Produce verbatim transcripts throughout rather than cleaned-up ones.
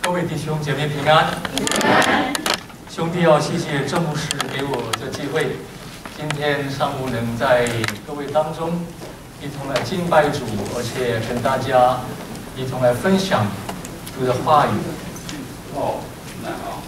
各位弟兄姐妹平安。兄弟要谢谢郑牧师给我这机会，今天上午能在各位当中一同来敬拜主，而且跟大家一同来分享主的话语。哦，那好。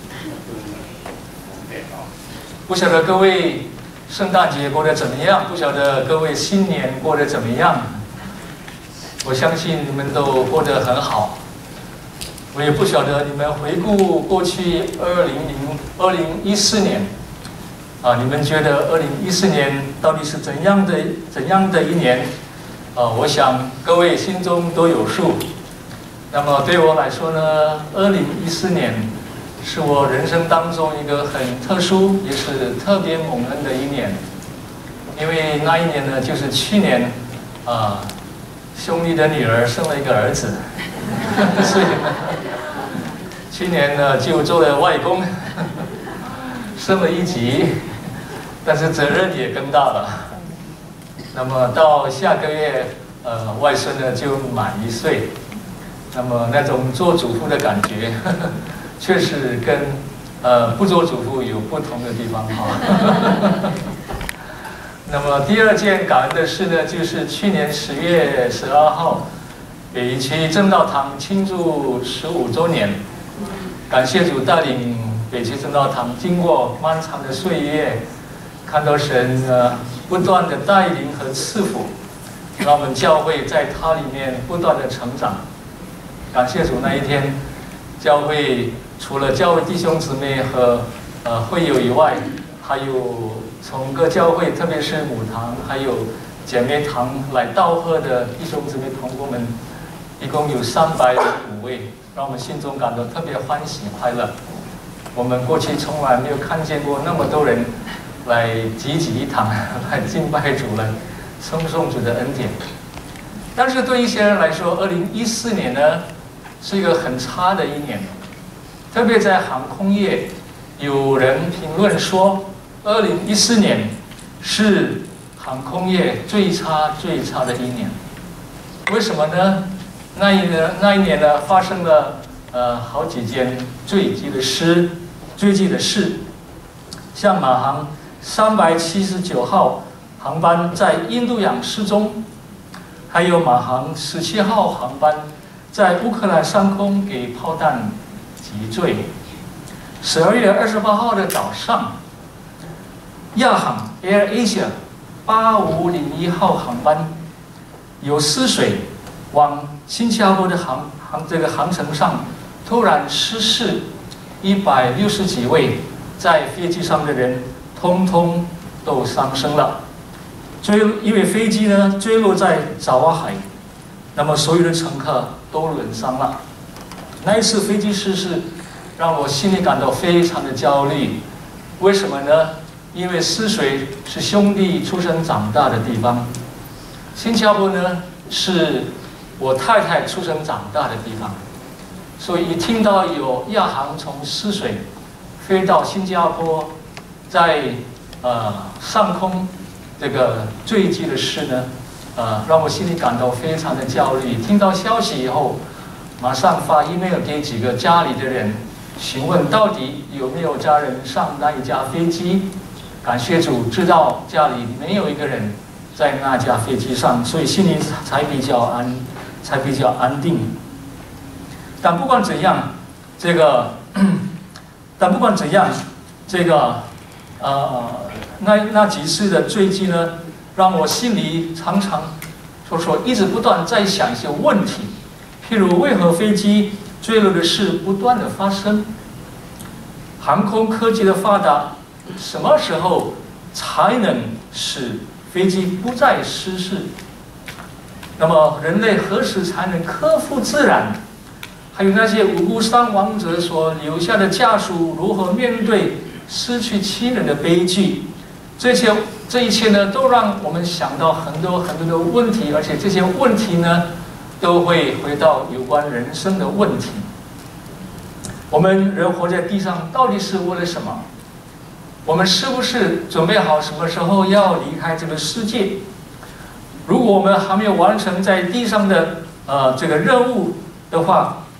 不晓得各位圣诞节过得怎么样？不晓得各位新年过得怎么样？我相信你们都过得很好。我也不晓得你们回顾过去二零零二零一四年，啊，你们觉得二零一四年到底是怎样的怎样的一年？啊，我想各位心中都有数。那么对我来说呢，二零一四年是我人生当中一个很特殊，也是特别蒙恩的一年，因为那一年呢，就是去年，啊，兄弟的女儿生了一个儿子，所以呢。去年呢，就做了外公，升了一级，但是责任也更大了。那么到下个月，呃，外孙呢就满一岁，那么那种做主妇的感觉，呵呵确实跟呃不做主妇有不同的地方哈。那么第二件感恩的事呢，就是去年十月十二号，北区正道堂庆祝十五周年。感谢主带领北区正道堂经过漫长的岁月，看到神呃不断的带领和赐福，让我们教会在他里面不断的成长。感谢主那一天，教会除了教会弟兄姊妹和呃会友以外，还有从各教会，特别是母堂还有姐妹堂来道贺的弟兄姊妹同工们，一共有三百五位。让我们心中感到特别欢喜快乐。我们过去从来没有看见过那么多人来集集一堂，来敬拜主，来称颂主的恩典。但是对一些人来说，二零一四年呢是一个很差的一年，特别在航空业，有人评论说，二零一四年是航空业最差最差的一年。为什么呢？那一年，那一年呢，发生了呃好几件坠机的事，坠机的事，像马航三百七十九号航班在印度洋失踪，还有马航十七号航班在乌克兰上空给炮弹击坠。十二月二十八号的早上，亚航 Air Asia 八五零一号航班有失水。往新加坡的航航这个航程上，突然失事，一百六十几位在飞机上的人，通通都丧生了。坠，因为飞机呢坠落在爪哇海，那么所有的乘客都轮伤了。那一次飞机失事，让我心里感到非常的焦虑。为什么呢？因为泗水是兄弟出生长大的地方，新加坡呢是我太太出生长大的地方，所以一听到有亚航从泗水飞到新加坡，在呃上空这个坠机的事呢，呃让我心里感到非常的焦虑。听到消息以后，马上发 email 给几个家里的人，询问到底有没有家人上那一架飞机。感谢主，知道家里没有一个人在那架飞机上，所以心里才比较安。才比较安定。但不管怎样，这个，但不管怎样，这个，呃，那那几次的坠机呢，让我心里常常，说说一直不断在想一些问题，譬如为何飞机坠落的事不断的发生？航空科技的发达，什么时候才能使飞机不再失事？那么人类何时才能克服自然？还有那些无辜伤亡者所留下的家属如何面对失去亲人的悲剧？这些这一切呢，都让我们想到很多很多的问题，而且这些问题呢，都会回到有关人生的问题。我们人活在地上，到底是为了什么？我们是不是准备好什么时候要离开这个世界？如果我们还没有完成在地上的呃这个任务的话，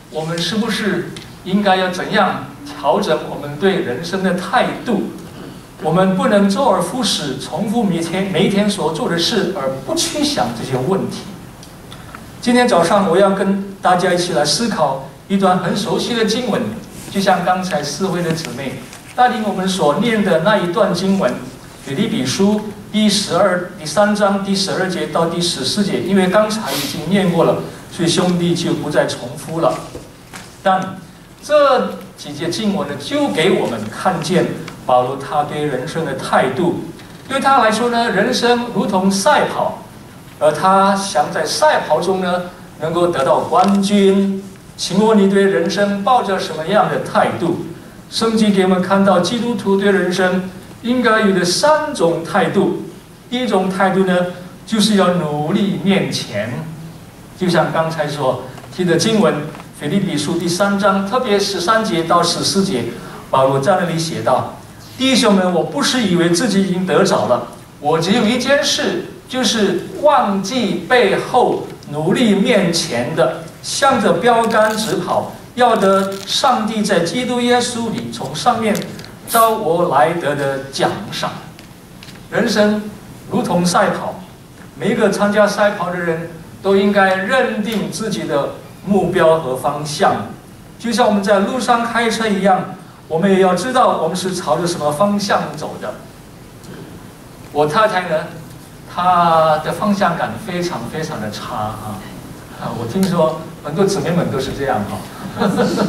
我们是不是应该要怎样调整我们对人生的态度？我们不能周而复始，重复每天每一天所做的事，而不去想这些问题。今天早上我要跟大家一起来思考一段很熟悉的经文，就像刚才四位的姊妹带领我们所念的那一段经文，腓立比书第十二第三章第十二节到第十四节。因为刚才已经念过了，所以兄弟就不再重复了。但这几节经文呢，就给我们看见保罗他对人生的态度。对他来说呢，人生如同赛跑，而他想在赛跑中呢能够得到冠军。请问你对人生抱着什么样的态度？圣经给我们看到，基督徒对人生应该有的三种态度。第一种态度呢，就是要努力面前，就像刚才所提的经文，腓立比书第三章，特别十三节到十四节，保罗在那里写道：弟兄们，我不是以为自己已经得着了，我只有一件事，就是忘记背后，努力面前的，向着标杆直跑，要得上帝在基督耶稣里从上面招我来得的奖赏。人生如同赛跑，每一个参加赛跑的人都应该认定自己的目标和方向，就像我们在路上开车一样，我们也要知道我们是朝着什么方向走的。我太太呢，她的方向感非常非常的差啊！啊，我听说很多姊妹们都是这样哈。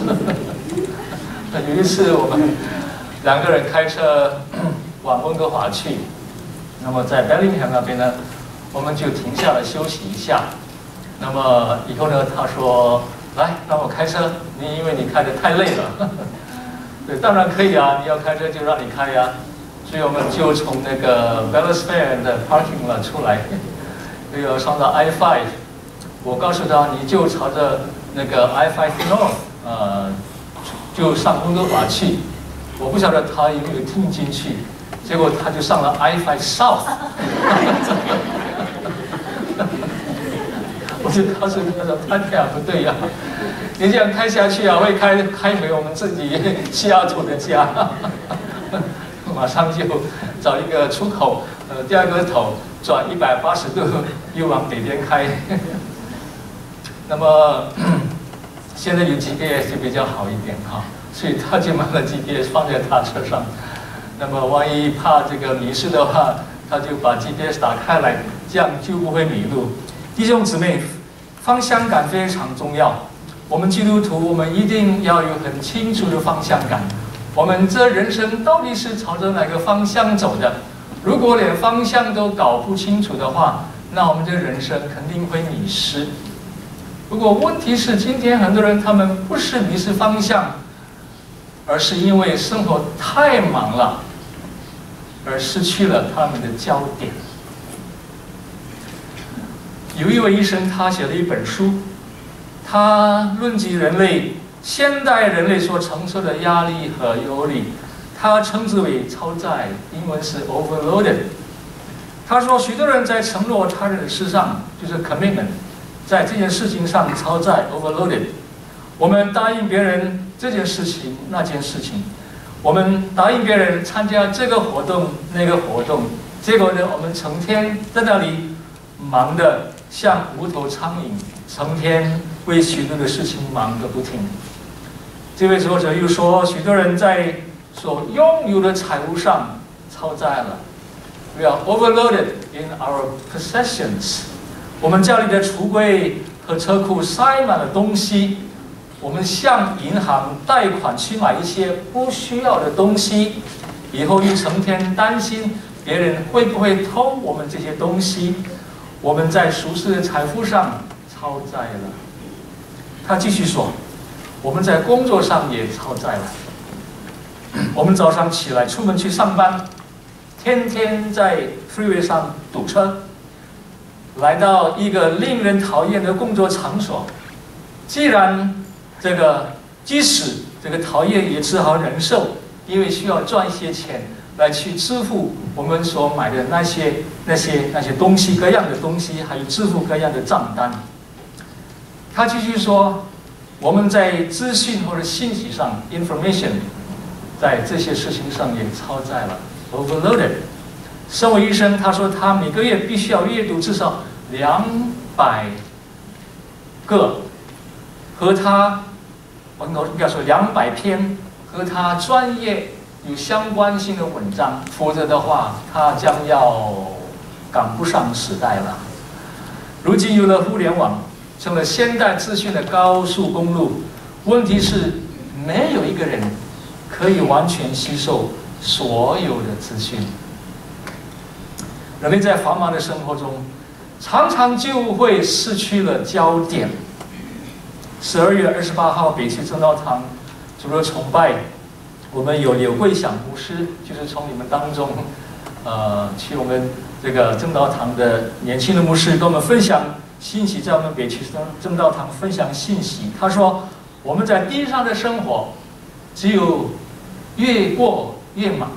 有一次我们两个人开车往温哥华去，那么在 Bellingham 那边呢，我们就停下来休息一下。那么以后呢，他说：“来，让我开车，你因为你开得太累了。”对，当然可以啊，你要开车就让你开呀。所以我们就从那个 Bellows Fair 的 parking lot 出来，那个上到 I 五， 我告诉他，你就朝着那个 I 五 North， 呃，就上温哥华去。我不晓得他有没有听进去，结果他就上了 I 五 South。我就告诉他说：“他这样不对呀、啊，你这样开下去啊，会开开回我们自己西雅图的家。”马上就找一个出口，呃，第二个头转一百八十度，又往北边开。那么现在有 G P S 就比较好一点哈，所以他就买了 G P S 放在他车上。那么万一怕这个迷失的话，他就把 G P S 打开来，这样就不会迷路。弟兄姊妹，方向感非常重要。我们基督徒，我们一定要有很清楚的方向感。我们这人生到底是朝着哪个方向走的？如果连方向都搞不清楚的话，那我们这人生肯定会迷失。不过问题是，今天很多人他们不是迷失方向，而是因为生活太忙了，而失去了他们的焦点。有一位医生，他写了一本书，他论及人类现代人类所承受的压力和忧虑，他称之为超载，英文是 overloaded。他说，许多人在承诺他人的事上，就是 commitment， 在这件事情上超载 overloaded。我们答应别人这件事情那件事情，我们答应别人参加这个活动那个活动，结果呢，我们成天在那里忙得像无头苍蝇，成天为许多的事情忙个不停。这位作者又说，许多人在所拥有的财物上超载了。We are overloaded in our possessions。我们家里的橱柜和车库塞满了东西，我们向银行贷款去买一些不需要的东西，以后又成天担心别人会不会偷我们这些东西。我们在俗世的财富上超载了。他继续说，我们在工作上也超载了。我们早上起来出门去上班，天天在 freeway 上堵车，来到一个令人讨厌的工作场所。既然这个，即使这个讨厌也只好忍受，因为需要赚一些钱来去支付我们所买的那些那些那些东西，各样的东西，还有支付各样的账单。他继续说， 我们在资讯或者信息上 information， 在这些事情上也超载了 overloaded。身为医生，他说他每个月必须要阅读至少两百个和他，我应该说两百篇和他专业有相关性的文章，否则的话，他将要赶不上时代了。如今有了互联网，成了现代资讯的高速公路。问题是，没有一个人可以完全吸收所有的资讯。人类在繁忙的生活中，常常就会失去了焦点。十二月二十八号，北区正道堂除了崇拜，我们有柳桂祥牧师，就是从你们当中，呃，去我们这个正道堂的年轻的牧师跟我们分享信息，在我们北区正正道堂分享信息。他说，我们在地上的生活，只有越过越忙，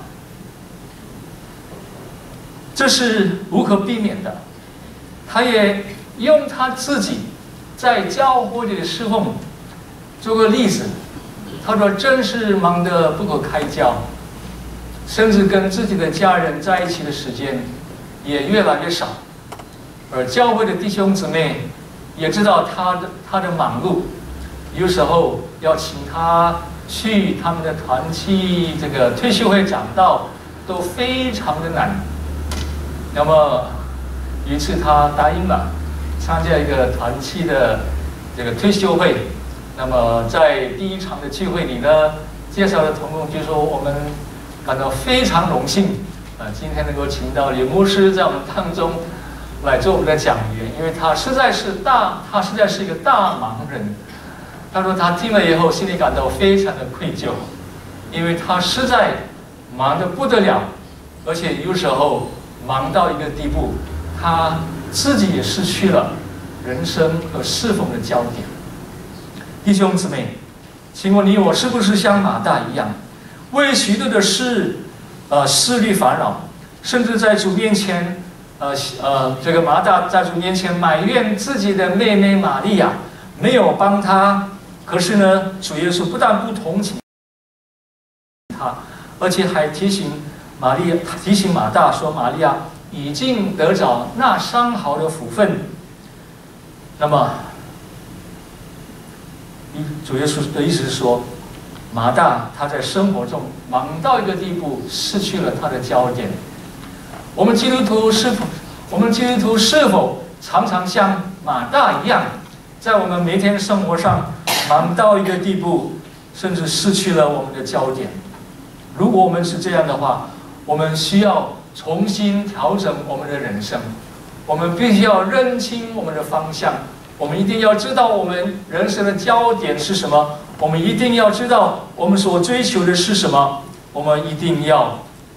这是无可避免的。他也用他自己在教会里的侍奉做个例子。他说，真是忙得不可开交，甚至跟自己的家人在一起的时间也越来越少。而教会的弟兄姊妹也知道他的他的忙碌，有时候要请他去他们的团契这个退休会讲道都非常的难。那么有一次他答应了参加一个团契的这个退休会。那么在第一场的聚会里呢，介绍的同工就说，我们感到非常荣幸，啊，今天能够请到李牧师在我们当中来做我们的讲员，因为他实在是大，他实在是一个大忙人。他说他听了以后，心里感到非常的愧疚，因为他实在忙得不得了，而且有时候忙到一个地步，他自己也失去了人生和侍奉的焦点。弟兄姊妹，请问你我是不是像马大一样，为许多的事，呃，势力烦扰，甚至在主面前，呃呃，这个马大在主面前埋怨自己的妹妹玛利亚没有帮他。可是呢，主耶稣不但不同情他，而且还提醒玛利亚，提醒马大说，玛利亚已经得着那上好的福分。那么，主耶稣的意思是说，马大他在生活中忙到一个地步，失去了他的焦点。我们基督徒是否，我们基督徒是否常常像马大一样，在我们每天生活上忙到一个地步，甚至失去了我们的焦点？如果我们是这样的话，我们需要重新调整我们的人生。我们必须要认清我们的方向。我们一定要知道我们人生的焦点是什么，我们一定要知道我们所追求的是什么，我们一定要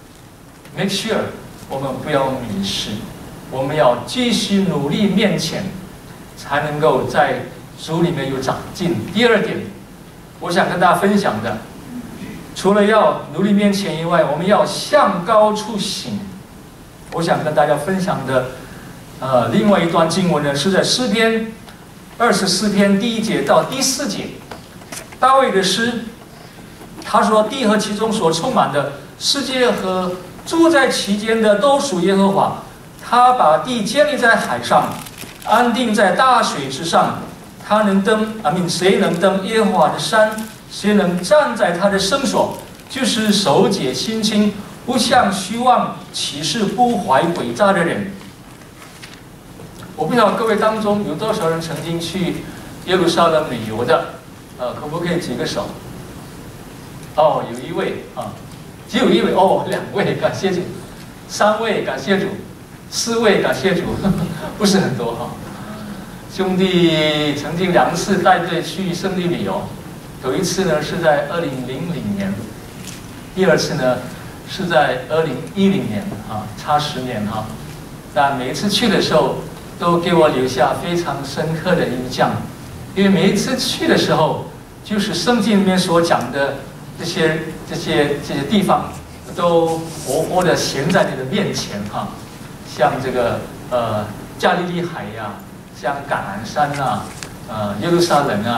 make sure 我们不要迷失，我们要继续努力面前，才能够在主里面有长进。第二点，我想跟大家分享的，除了要努力面前以外，我们要向高处行。我想跟大家分享的，呃，另外一段经文呢，是在诗篇二十四篇第一节到第四节，大卫的诗，他说：“地和其中所充满的，世界和住在其间的，都属耶和华。他把地建立在海上，安定在大水之上。他能登，啊，命谁能登耶和华的山？谁能站在他的圣所？就是手解心清，不向虚妄起誓，不怀诡诈的人。”我不知道各位当中有多少人曾经去耶路撒冷旅游的，呃，可不可以举个手？哦，有一位啊，只有一位哦，两位，感谢主；三位，感谢主；四位，感谢主，呵呵不是很多哈。兄弟曾经两次带队去圣地旅游，有一次呢是在二零零零年，第二次呢是在二零一零年啊，差十年哈。但每一次去的时候，都给我留下非常深刻的印象，因为每一次去的时候，就是圣经里面所讲的这些这些这些地方，都活活的显在你的面前哈，像这个呃加利利海呀、啊，像橄榄山啊，呃耶路撒冷啊，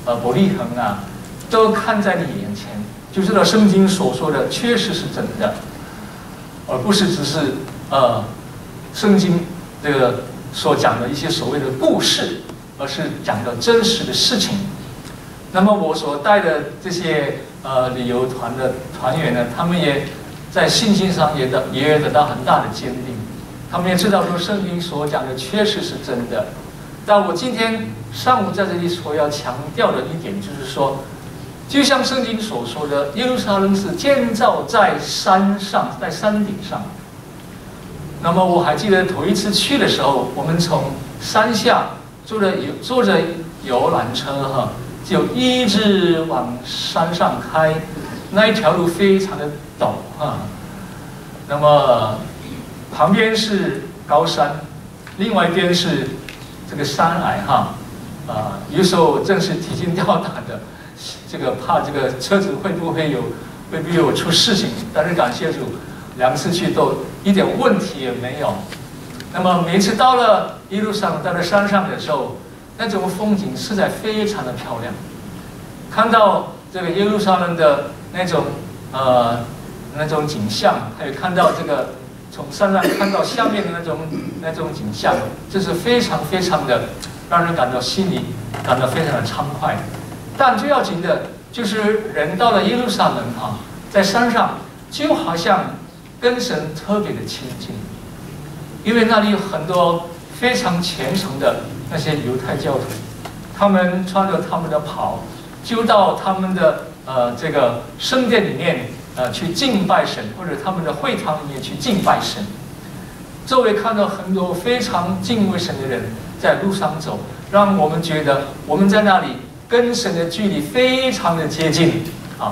呃伯利恒啊，都看在你眼前，就知道圣经所说的确实是真的，而不是只是呃圣经这个所讲的一些所谓的故事，而是讲的真实的事情。那么我所带的这些呃旅游团的团员呢，他们也在信心上也得也得到很大的坚定，他们也知道说圣经所讲的确实是真的。但我今天上午在这里所要强调的一点就是说，就像圣经所说的，耶路撒冷是建造在山上，在山顶上。那么我还记得头一次去的时候，我们从山下坐着游坐着游览车哈，就一直往山上开，那一条路非常的陡哈。那么旁边是高山，另外一边是这个山崖哈，啊，有时候正是提心吊胆的，这个怕这个车子会不会有会不会有出事情，但是感谢主，两次去都一点问题也没有。那么每次到了一路上到了山上的时候，那种风景实在非常的漂亮，看到这个耶路撒冷的那种呃那种景象，还有看到这个从山上看到下面的那种那种景象，这是非常非常的让人感到心里感到非常的畅快。但最要紧的就是人到了耶路撒冷啊，在山上就好像跟神特别的亲近，因为那里有很多非常虔诚的那些犹太教徒，他们穿着他们的袍，就到他们的呃这个圣殿里面呃去敬拜神，或者他们的会堂里面去敬拜神。周围看到很多非常敬畏神的人在路上走，让我们觉得我们在那里跟神的距离非常的接近啊。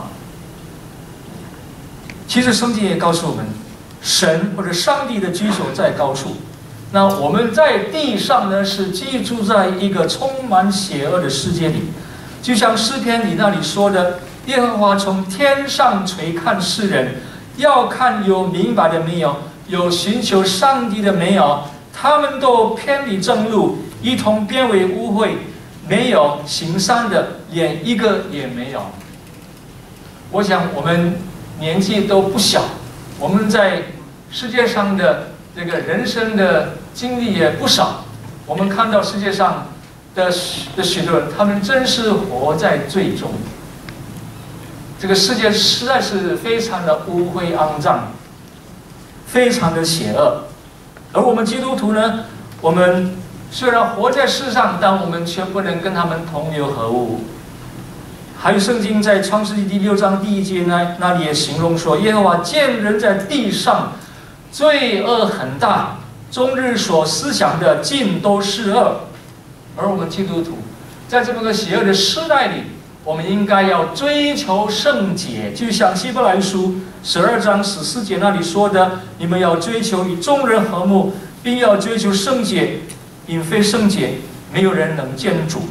其实圣经也告诉我们，神或者上帝的居所在高处，那我们在地上呢是居住在一个充满邪恶的世界里，就像诗篇里那里说的，耶和华从天上垂看世人，要看有明白的没有，有寻求上帝的没有，他们都偏离正路，一同变为污秽，没有行善的，连一个也没有。我想我们年纪都不小，我们在世界上的这个人生的经历也不少。我们看到世界上的的许多人，他们真是活在罪中。这个世界实在是非常的污秽肮脏，非常的邪恶。而我们基督徒呢，我们虽然活在世上，但我们却不能跟他们同流合污。还有圣经在创世纪第六章第一节呢，那里也形容说，耶和华见人在地上罪恶很大，终日所思想的尽都是恶。而我们基督徒在这么个邪恶的时代里，我们应该要追求圣洁，就像希伯来书十二章十四节那里说的，你们要追求与众人和睦，并要追求圣洁，因非圣洁，没有人能见主。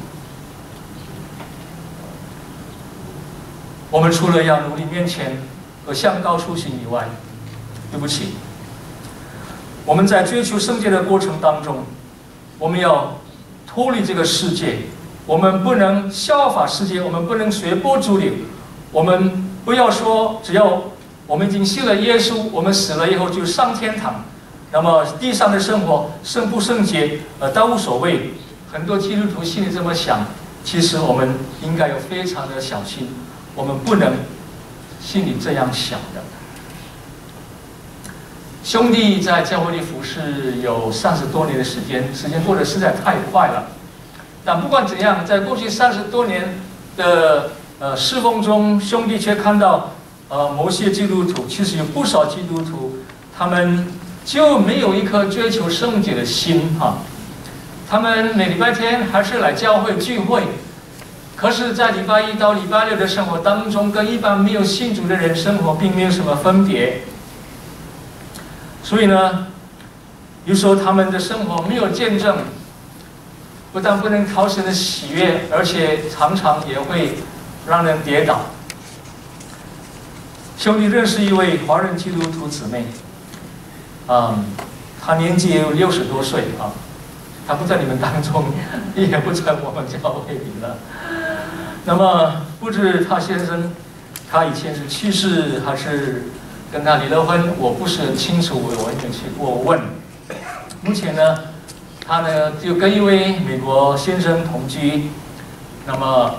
我们除了要努力面前和向高处行以外，对不起，我们在追求圣洁的过程当中，我们要脱离这个世界，我们不能效法世界，我们不能随波逐流，我们不要说只要我们已经信了耶稣，我们死了以后就上天堂，那么地上的生活圣不圣洁呃都无所谓。很多基督徒心里这么想，其实我们应该有非常的小心，我们不能心里这样想的。兄弟在教会里服侍有三十多年的时间，时间过得实在太快了。但不管怎样，在过去三十多年的呃侍奉中，兄弟却看到呃某些基督徒，其实有不少基督徒，他们就没有一颗追求圣洁的心哈。他们每礼拜天还是来教会聚会，可是，在礼拜一到礼拜六的生活当中，跟一般没有信主的人生活并没有什么分别。所以呢，有时候他们的生活没有见证，不但不能讨神的喜悦，而且常常也会让人跌倒。兄弟认识一位华人基督徒姊妹，嗯，她年纪也有六十多岁啊，她不在你们当中，也不在我们教会里了。 那么不知他先生，他以前是去世还是跟他离了婚，我不是很清楚，我完全去过问。目前呢，他呢就跟一位美国先生同居。那么，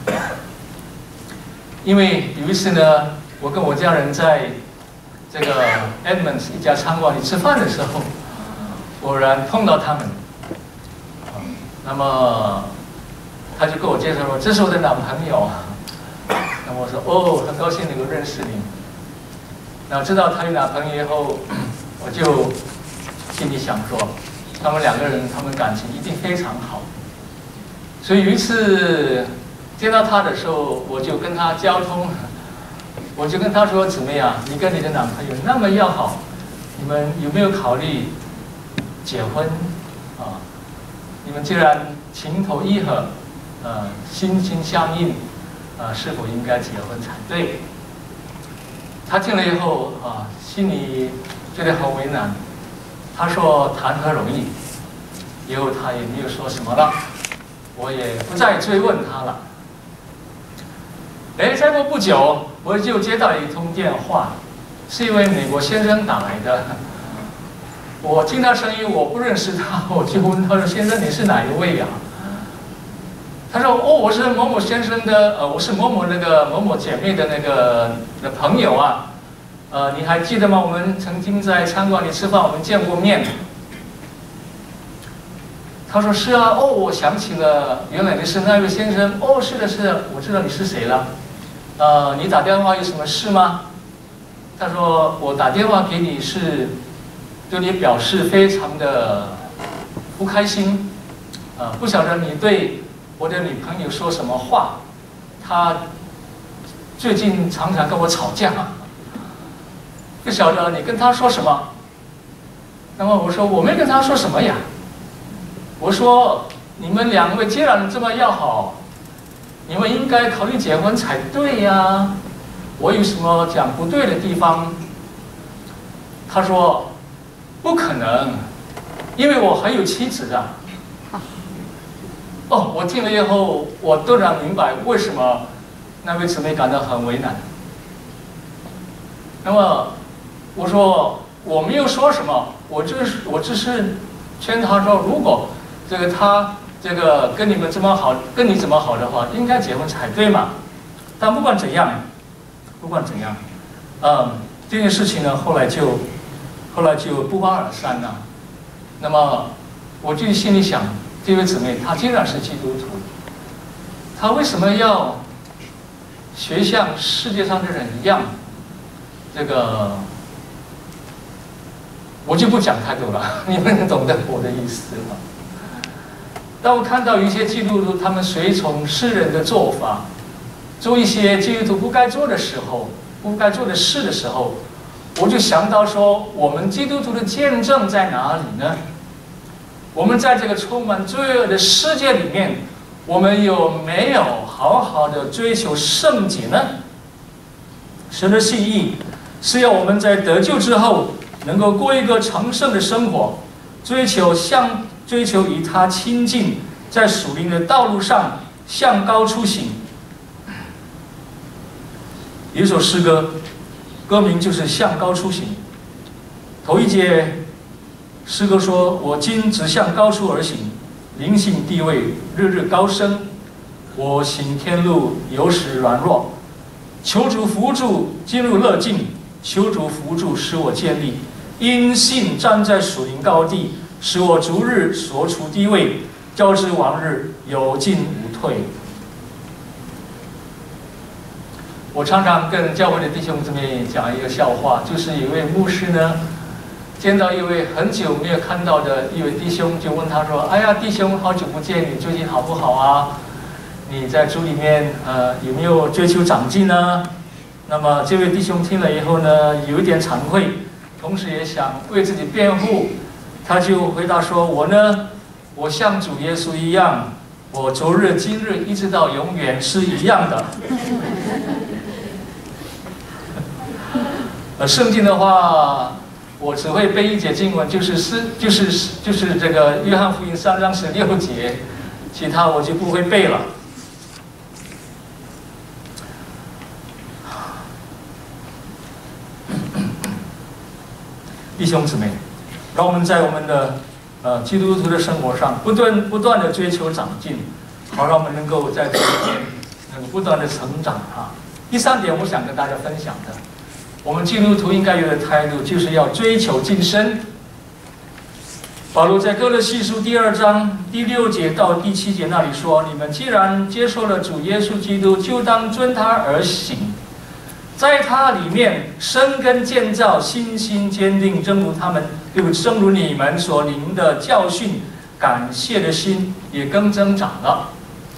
因为有一次呢，我跟我家人在这个 Edmonds 一家餐馆里吃饭的时候，偶然碰到他们。那么他就跟我介绍说：“这是我的男朋友。”那么我说：“哦，很高兴能够认识你。”然后知道他有男朋友以后，我就心里想说，他们两个人他们感情一定非常好。所以有一次见到他的时候，我就跟他交通，我就跟他说：“怎么样？你跟你的男朋友那么要好，你们有没有考虑结婚啊？你们既然情投意合，呃，心心相印，呃，是否应该结婚才对？”他听了以后啊，心里觉得很为难。他说：“谈何容易？”以后他也没有说什么了，我也不再追问他了。哎，再过不久，我就接到一通电话，是一位美国先生打来的。我听他声音，我不认识他，我就问他说：“先生，你是哪一位呀？”他说：“哦，我是某某先生的，呃，我是某某那个某某姐妹的那个的朋友啊，呃，你还记得吗？我们曾经在餐馆里吃饭，我们见过面。”他说：“是啊，哦，我想起了，原来你是那位先生。哦，是的，是的，我知道你是谁了。呃，你打电话有什么事吗？”他说：“我打电话给你是。”对你表示非常的不开心，啊、呃，不晓得你对我的女朋友说什么话，她最近常常跟我吵架，不晓得你跟她说什么。那么我说我没跟她说什么呀，我说你们两位既然这么要好，你们应该考虑结婚才对呀，我有什么讲不对的地方？他说。不可能，因为我还有妻子的。哦，我听了以后，我突然明白为什么那位姊妹感到很为难。那么我说我没有说什么，我就是我只是劝他说，如果这个他这个跟你们这么好，跟你这么好的话，应该结婚才对嘛。但不管怎样，不管怎样，嗯，这件事情呢，后来就。后来就不欢而散了。那么，我就心里想，这位姊妹她既然是基督徒，她为什么要学像世界上的人一样？这个我就不讲太多了，你们懂得我的意思吗？当我看到有一些基督徒他们随从世人的做法，做一些基督徒不该做的时候，不该做的事的时候。我就想到说，我们基督徒的见证在哪里呢？我们在这个充满罪恶的世界里面，我们有没有好好的追求圣洁呢？神的心意是要我们在得救之后，能够过一个成圣的生活，追求向追求与他亲近，在属灵的道路上向高处行。有一首诗歌。歌名就是向高处行。头一节诗歌说：“我今只向高处而行，灵性地位日日高升。我行天路有时软弱，求主扶助进入乐境，求主扶助使我建立。因信站在属灵高地，使我逐日所处地位，较之往日有进无退。”我常常跟教会的弟兄姊妹讲一个笑话，就是有一位牧师呢，见到一位很久没有看到的一位弟兄，就问他说：“哎呀，弟兄，好久不见，你最近好不好啊？你在主里面呃有没有追求长进呢？”那么这位弟兄听了以后呢，有一点惭愧，同时也想为自己辩护，他就回答说：“我呢，我像主耶稣一样，我昨日、今日一直到永远是一样的。”呃，圣经的话，我只会背一节经文，就是是就是就是这个约翰福音三章十六节，其他我就不会背了。 弟兄姊妹，让我们在我们的呃基督徒的生活上不断不断的追求长进，好让我们能够在这里面能够不断的成长啊。第三点，我想跟大家分享的，我们基督徒应该有的态度，就是要追求晋升。保罗在哥罗西书第二章第六节到第七节那里说：“你们既然接受了主耶稣基督，就当遵他而行，在他里面生根建造，信心坚定，正如他们，就正如你们所领的教训，感谢的心也更增长了。”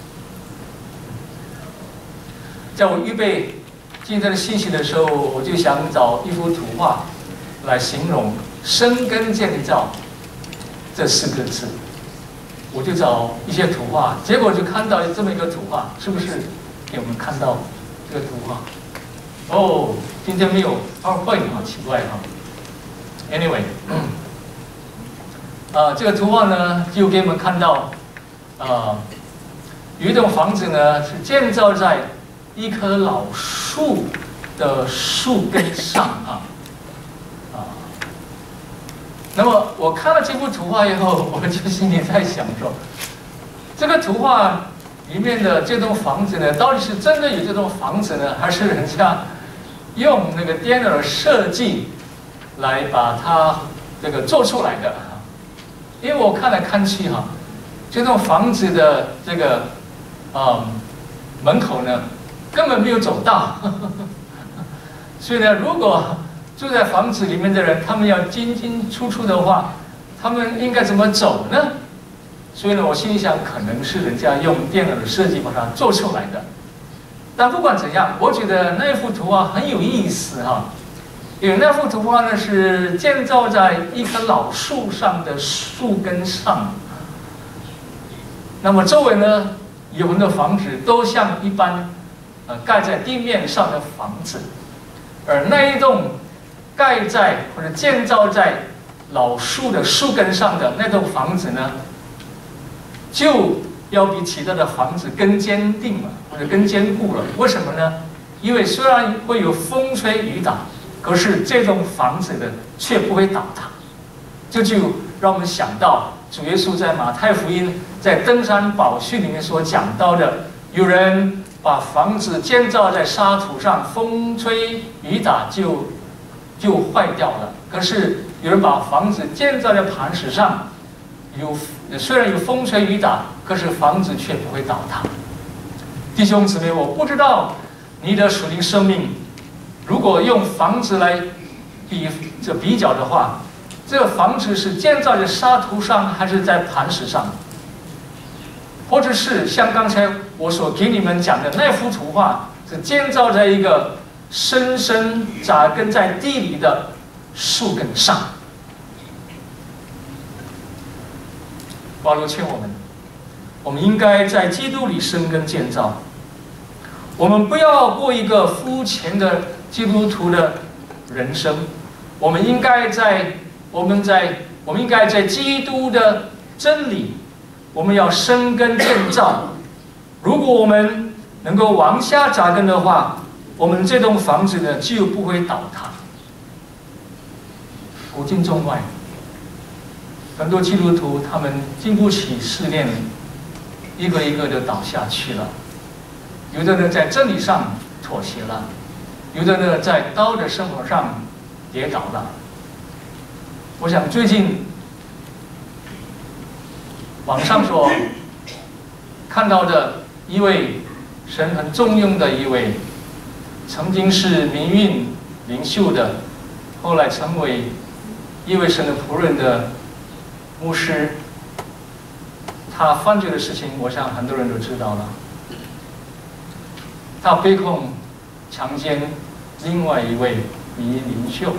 在我预备今天的信息的时候，我就想找一幅图画来形容“生根建造”这四个字，我就找一些图画，结果就看到这么一个图画，是不是？给我们看到这个图画。哦，今天没有 PowerPoint 好奇怪哈。Anyway， 呃，这个图画呢，就给我们看到，呃，有一栋房子呢是建造在一棵老树的树根上啊。那么我看了这幅图画以后，我就心里在想说，这个图画里面的这栋房子呢，到底是真的有这栋房子呢，还是人家用那个电脑设计来把它这个做出来的？因为我看来看去哈，这栋房子的这个嗯门口呢，根本没有走道，所以呢，如果住在房子里面的人，他们要进进出出的话，他们应该怎么走呢？所以呢，我心里想，可能是人家用电脑的设计把它做出来的。但不管怎样，我觉得那幅图画很有意思哈，因为那幅图画呢是建造在一棵老树上的树根上，那么周围呢有很多房子都像一般呃盖在地面上的房子，而那一栋盖在或者建造在老树的树根上的那栋房子呢，就要比其他的房子更坚定了，或者更坚固了。为什么呢？因为虽然会有风吹雨打，可是这栋房子呢却不会倒塌。这就让我们想到主耶稣在马太福音在登山宝训里面所讲到的，有人把房子建造在沙土上，风吹雨打就就坏掉了。可是有人把房子建造在磐石上，有虽然有风吹雨打，可是房子却不会倒塌。弟兄姊妹，我不知道你的属灵生命，如果用房子来比这比较的话，这个房子是建造在沙土上，还是在磐石上？或者是像刚才我所给你们讲的那幅图画，是建造在一个深深扎根在地里的树根上。保罗劝我们，我们应该在基督里生根建造。我们不要过一个肤浅的基督徒的人生，我们应该在我们在我们应该在基督的真理，我们要生根建造。如果我们能够往下扎根的话，我们这栋房子呢就不会倒塌。古今中外，很多基督徒他们经不起试炼，一个一个的倒下去了。有的呢在真理上妥协了，有的呢在道德生活上跌倒了。我想最近网上所看到的一位神很重用的一位，曾经是民运领袖的，后来成为一位神的仆人的牧师，他犯罪的事情，我想很多人都知道了。他被控强奸另外一位民运领袖。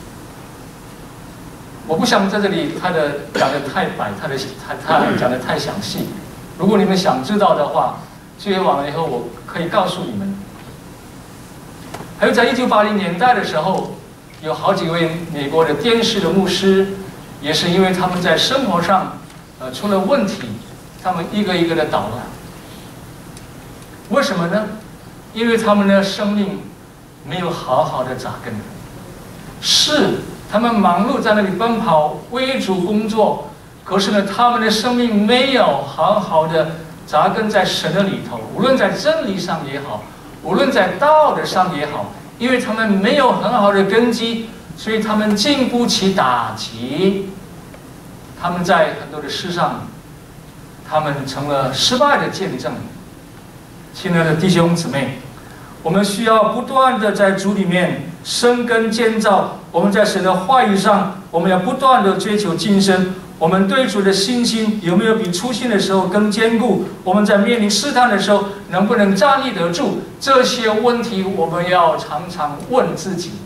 我不想在这里他的讲的太白，他的他他讲的太详细。如果你们想知道的话，这些完了以后我可以告诉你们。还有在一九八零年代的时候，有好几位美国的电视的牧师，也是因为他们在生活上呃出了问题，他们一个一个的倒了。为什么呢？因为他们的生命没有好好的扎根。是他们忙碌在那里奔跑，为主工作，可是呢，他们的生命没有好好的扎根在神的里头，无论在真理上也好，无论在道德上也好，因为他们没有很好的根基，所以他们经不起打击。他们在很多的事上，他们成了失败的见证。亲爱的弟兄姊妹，我们需要不断的在主里面生根建造。我们在神的话语上，我们要不断的追求晋升。我们对主的信心有没有比初信的时候更坚固？我们在面临试探的时候，能不能站立得住？这些问题我们要常常问自己。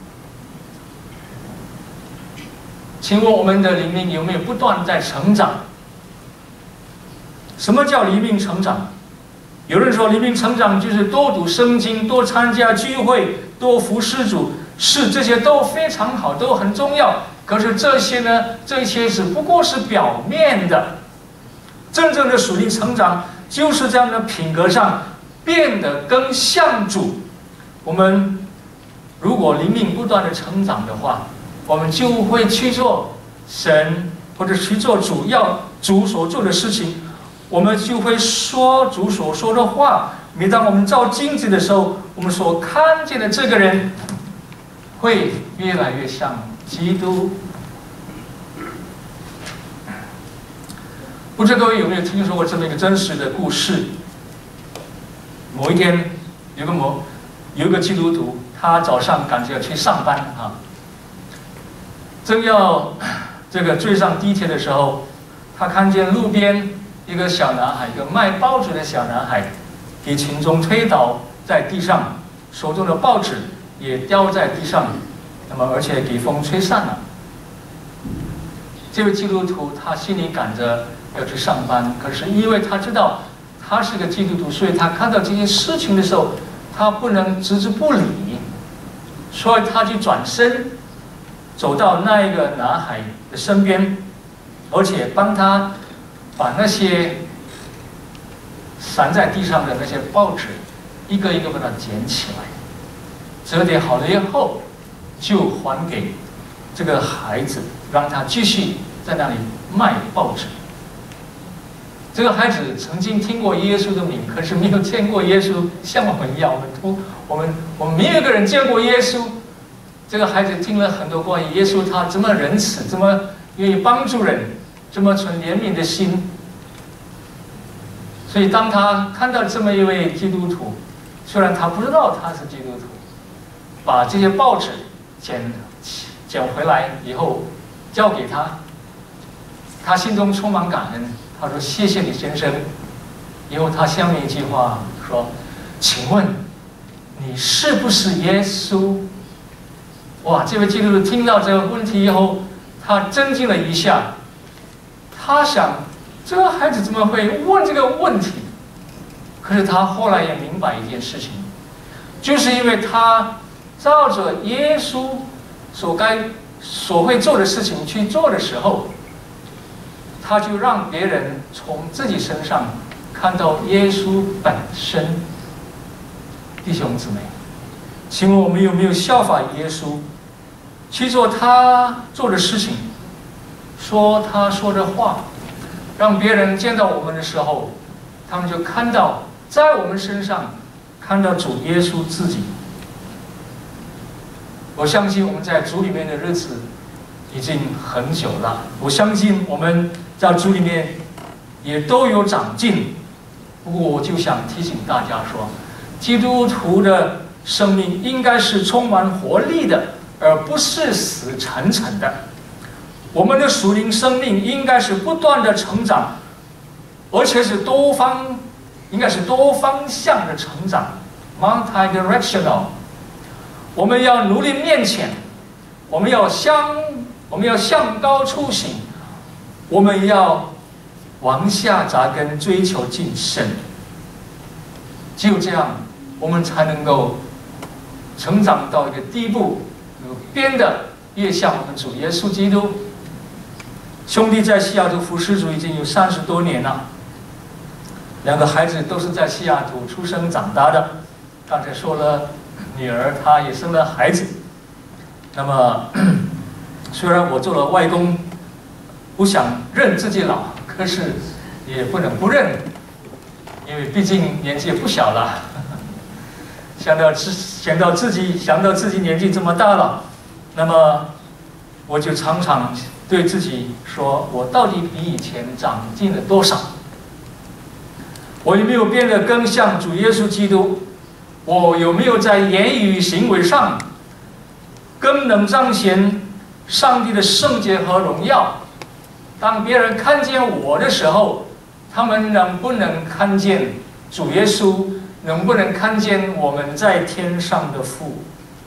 请问我们的灵命有没有不断在成长？什么叫灵命成长？有人说灵命成长就是多读圣经、多参加聚会、多服侍主，是这些都非常好，都很重要。可是这些呢，这些只不过是表面的。真正的属灵成长，就是在我们的品格上变得更像主。我们如果灵命不断的成长的话，我们就会去做神或者去做主要主所做的事情。我们就会说主所说的话。每当我们照镜子的时候，我们所看见的这个人会越来越像基督。不知道各位有没有听说过这么一个真实的故事？某一天，有个某有一个基督徒，他早上赶着要去上班啊，正要这个追上地铁的时候，他看见路边一个小男孩，一个卖报纸的小男孩，被群众推倒在地上，手中的报纸也掉在地上，那么而且给风吹散了。这位基督徒他心里赶着要去上班，可是因为他知道他是个基督徒，所以他看到这些事情的时候，他不能置之不理，所以他就转身走到那一个男孩的身边，而且帮他把那些散在地上的那些报纸一个一个把它捡起来，折叠好了以后就还给这个孩子，让他继续在那里卖报纸。这个孩子曾经听过耶稣的名，可是没有见过耶稣，像我们一样，我们都我们我们没有一个人见过耶稣。这个孩子听了很多关于耶稣，他这么仁慈，这么愿意帮助人，这么存怜悯的心。所以当他看到这么一位基督徒，虽然他不知道他是基督徒，把这些报纸捡捡回来以后交给他，他心中充满感恩。他说：“谢谢你，先生。”以后他下面一句话说：“请问你是不是耶稣？”哇！这位基督徒听到这个问题以后，他震惊了一下。他想，这个孩子怎么会问这个问题？可是他后来也明白一件事情，就是因为他照着耶稣所该所会做的事情去做的时候，他就让别人从自己身上看到耶稣本身。弟兄姊妹，请问我们有没有效法耶稣，去做他做的事情，说他说的话，让别人见到我们的时候，他们就看到在我们身上看到主耶稣自己。我相信我们在主里面的日子已经很久了，我相信我们在主里面也都有长进。不过我就想提醒大家说，基督徒的生命应该是充满活力的，而不是死沉沉的。我们的属灵生命应该是不断的成长，而且是多方，应该是多方向的成长 ，multi-directional。我们要努力面前，我们要向我们要向高处行，我们要往下扎根，追求晋升。只有这样，我们才能够成长到一个地步，变得越像我们主耶稣基督。兄弟在西雅图服侍主已经有三十多年了，两个孩子都是在西雅图出生长大的。刚才说了，女儿她也生了孩子。那么虽然我做了外公，不想认自己老，可是也不能不认，因为毕竟年纪也不小了。想到自想到自己想到自己年纪这么大了，那么我就常常对自己说：我到底比以前长进了多少？我有没有变得更像主耶稣基督？我有没有在言语行为上更能彰显上帝的圣洁和荣耀？当别人看见我的时候，他们能不能看见主耶稣？能不能看见我们在天上的父？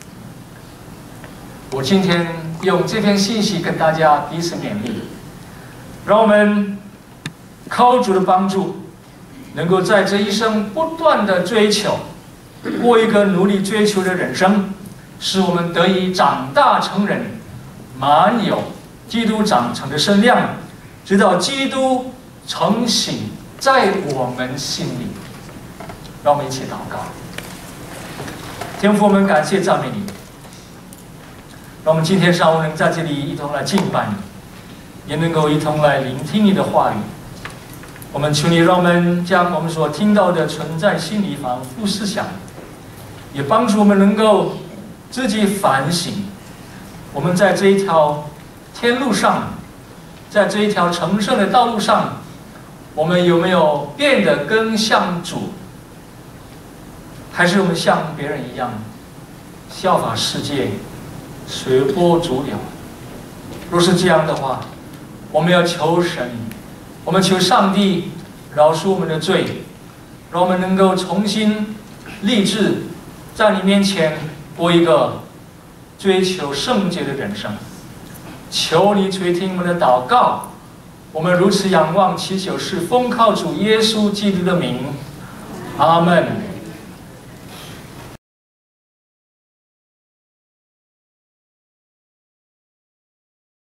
我今天用这篇信息跟大家彼此勉励，让我们靠主的帮助，能够在这一生不断的追求，过一个努力追求的人生，使我们得以长大成人，满有基督长成的身量，直到基督成形在我们心里。让我们一起祷告。天父，我们感谢赞美你，让我们今天上午能在这里一同来敬拜你，也能够一同来聆听你的话语。我们求你让我们将我们所听到的存在心里反复思想，也帮助我们能够自己反省，我们在这一条天路上，在这一条成圣的道路上，我们有没有变得更像主？还是我们像别人一样效法世界，随波逐流？若是这样的话，我们要求神，我们求上帝饶恕我们的罪，让我们能够重新立志，在你面前过一个追求圣洁的人生。求你垂听我们的祷告，我们如此仰望祈求，是奉靠主耶稣基督的名，阿门。